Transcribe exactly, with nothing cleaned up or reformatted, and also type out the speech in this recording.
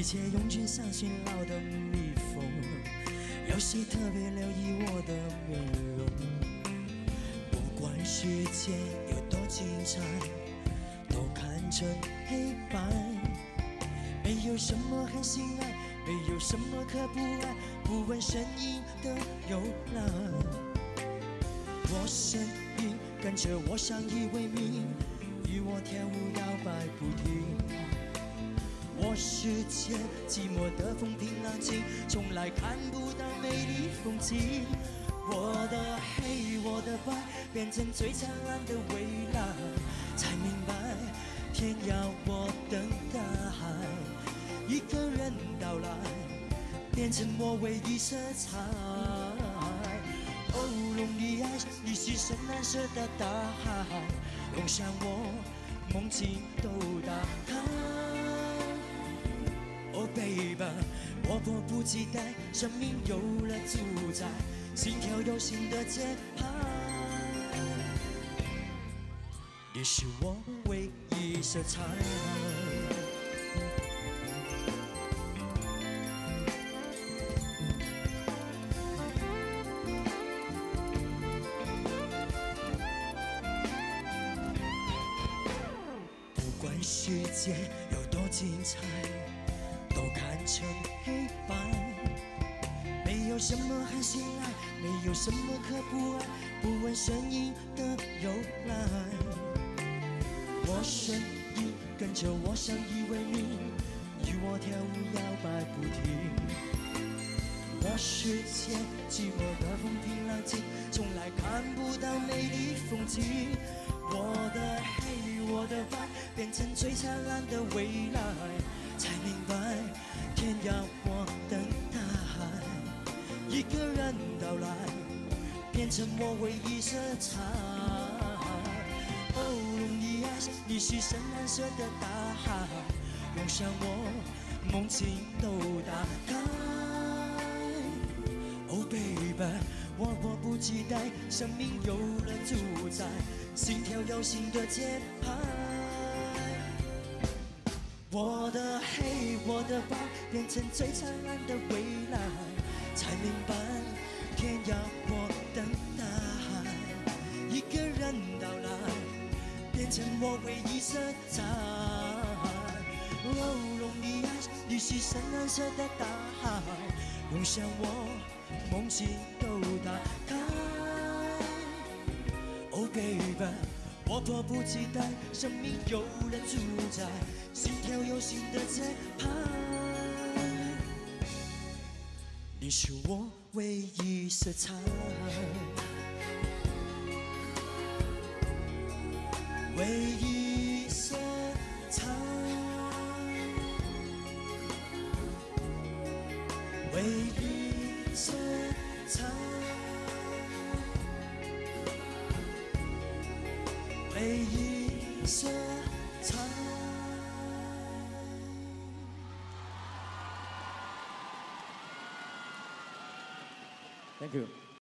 界用尽上寻老的蜜蜂，有谁特别留意我的面容？不管世界有多精彩，都看成黑白。没有什么很心爱，没有什么可不爱，不问声音的由来。我声音跟着我相依为命，与我跳舞摇摆不停。我世界寂寞的风平浪静，从来看不到美丽风景。我的黑，我的白，变成最灿烂的未来，才明白天要我等大海，一个人到来，变成我唯一色彩。哦，lonely eyes，你是深蓝色的大海，涌向我，梦境都打开。Oh baby， 我迫不及待，生命有了主宰，心跳有新的节拍。你是我唯一色彩。不管世界有多精彩，都看成黑白。没有什么很心爱，没有什么可不爱，不问声音的由来。我声音跟着我相依为命，与我跳舞摇摆不停。我世界寂寞的风平浪静，从来看不到美丽风景。我的黑，我的白，变成最灿烂的未来，才明白天要我等大海，一个人到来，变成我唯一色彩。哦，lonely eyes，你是深蓝色的大海，涌向我，梦境都打开。Oh baby， 我迫不及待，生命有了主宰，心跳有新的节拍。我的黑，我的白，变成最灿烂的未来，才明白天要我等大海，一个人到来，变成我唯一色彩。哦，lonely eyes，你是深蓝色的大海，涌向我，梦境都打开。Oh baby， 我迫不及待，生命有了主宰，心跳有新的节拍。你是我唯一色彩，唯一色彩，唯一色彩，唯一色彩。Thank you.